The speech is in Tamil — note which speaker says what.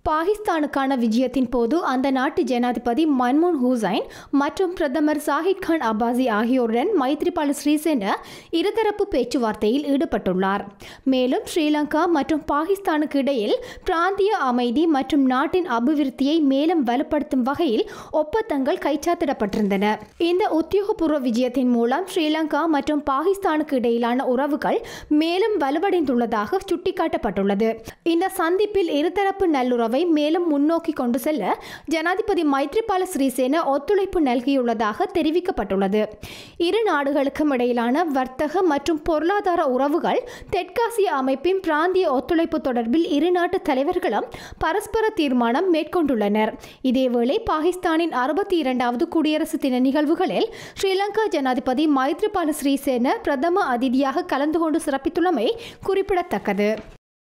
Speaker 1: பாகிஸ்தானுக்கான விஜயத்தின் போது அந்த நாட்டு ஜனாதிபதி மன்மோகன் ஹுசைன் மற்றும் பிரதமர் சாஹித் கான் அப்பாசி ஆகியோருடன் மைத்ரிபால சிறிசேன இருதரப்பு பேச்சுவார்த்தையில் ஈடுபட்டுள்ளார். மேலும் ஸ்ரீலங்கா மற்றும் பாகிஸ்தானுக்கு இடையில் பிராந்திய அமைதி மற்றும் நாட்டின் அபிவிருத்தியை மேலும் வலுப்படுத்தும் வகையில் ஒப்பந்தங்கள் கைச்சாத்திடப்பட்டிருந்தன. இந்த உத்தியோகபூர்வ விஜயத்தின் மூலம் ஸ்ரீலங்கா மற்றும் பாகிஸ்தானுக்கு இடையிலான உறவுகள் மேலும் வலுவடைந்துள்ளதாக சுட்டிக்காட்டப்பட்டுள்ளது. இந்த சந்திப்பில் இருதரப்பு நல்லுறவு மேலும் முன்னோக்கி கொண்டு செல்ல ஜனாதிபதி மைத்ரிபால சிறிசேன ஒத்துழைப்பு நல்கியுள்ளதாக தெரிவிக்கப்பட்டுள்ளது. இரு நாடுகளுக்கும் இடையிலான வர்த்தக மற்றும் பொருளாதார உறவுகள் தெற்காசிய அமைப்பின் பிராந்திய ஒத்துழைப்பு தொடர்பில் இரு நாட்டு தலைவர்களும் பரஸ்பர தீர்மானம் மேற்கொண்டுள்ளனர். இதேவேளை பாகிஸ்தானின் 62வது குடியரசு தின நிகழ்வுகளில் ஸ்ரீலங்கா ஜனாதிபதி மைத்ரிபால சிறிசேன பிரதம அதிதியாக கலந்து கொண்டு சிறப்பித்துள்ளமை குறிப்பிடத்தக்கது.